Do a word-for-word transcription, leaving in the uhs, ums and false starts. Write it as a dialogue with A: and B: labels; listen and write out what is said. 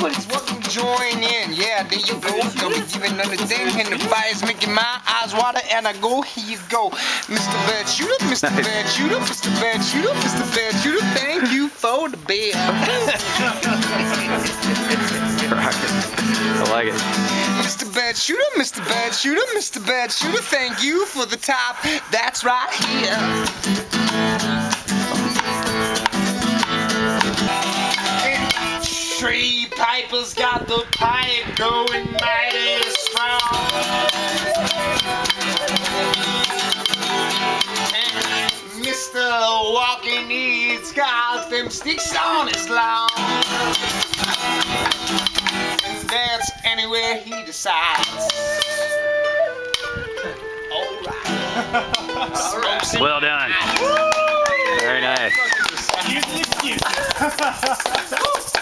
A: Nobody's welcome to join in. Yeah, there you go. Don't be giving another thing. And the fire's making my eyes water. And I go, here you go. Mister Bird Shooter, Mister Bird Shooter, Mister Bird Shooter, Mister Bird Shooter. Thank you for the bed.
B: I like it.
A: Mister Bird Shooter, Mister Bird Shooter, Mister Bird Shooter. Thank you for the top. That's right here. Tree Piper's got the pipe going mighty strong. And Mister Walking He's got them sticks on his lawn. And that's anywhere he decides. Alright.
B: Well done. Very nice.
C: Cute, cute.